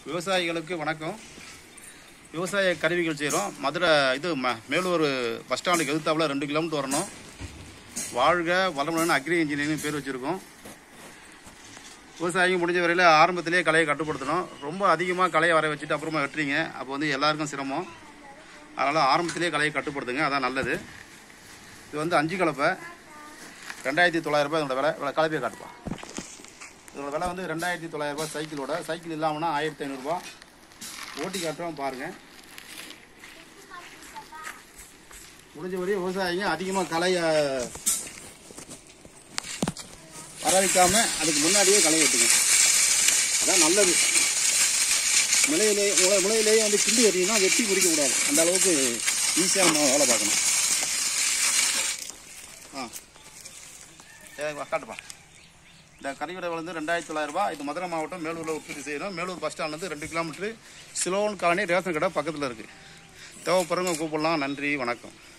விவசாயிகளுக்கு வணக்கம். விவசாய கருவிகள் செய்கிறோம். மதுரை மேலூர் பஸ் ஸ்டாண்டுக்கு எதிர்த்தாப்புல 2 கிலோமீட்டர் வரணும். வாழ்க வளமுடன் அக்ரி இன்ஜினியரிங் பேர் வச்சுருக்கோம். விவசாயிங்க முடிஞ்ச வரையில் ஆரம்பத்திலேயே களையை கட்டுப்படுத்தணும். ரொம்ப அதிகமாக களையை வர வச்சுட்டு அப்புறமா வெட்டுறீங்க, அப்போ எல்லாருக்கும் சிரமம். அதனால் ஆரம்பத்திலேயே களையை கட்டுப்படுத்துங்க, அதான் நல்லது. இது 5 கலப்பை 2900 ரூபாய். இதோட விலை கலப்பையை காட்டுப்பா. இதோட விலை 2900 ரூபாய். சைக்கிள் இல்லாமல்னா 1500 ரூபா. ஓட்டி காட்டுறோம் பாருங்கள். முடிஞ்ச வரையும் விவசாயிங்க அதிகமாக களையை வர வைக்காமல் அதுக்கு முன்னாடியே களை வெட்டுங்க, அதான் நல்லது. முளையிலேயே கிண்டி வெட்டிங்கன்னா வெட்டி முடிக்கக்கூடாது. அந்த அளவுக்கு ஈஸியாக நம்ம வேலை பார்க்கணும். காட்டுப்பா. இந்த கறிவிடை 2900 ரூபா. இது மதுரை மாவட்டம் மேலூரில் உற்பத்தி செய்யணும். மேலூர் பஸ் ஸ்டாண்ட்லேருந்து 2 கிலோமீட்டர். சிலோன் காலனி ரேஷன் கடை பக்கத்தில் இருக்குது. தேவைப்படுறவங்க கூப்பிடலாம். நன்றி, வணக்கம்.